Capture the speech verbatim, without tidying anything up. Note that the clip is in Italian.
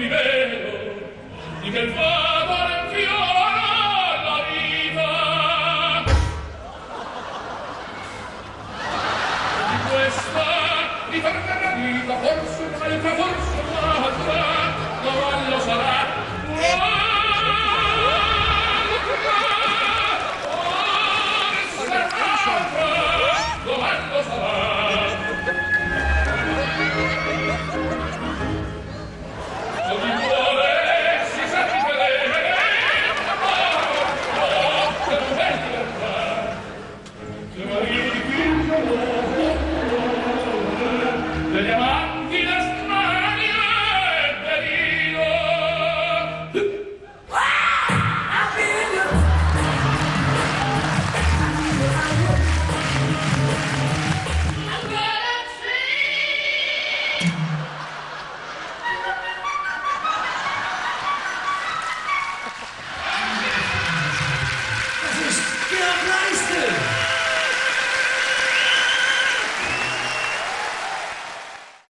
vedo di che il favore infiora la vita. Di questa di per la vita forse un'altra, forse un'altra, cavallo sarà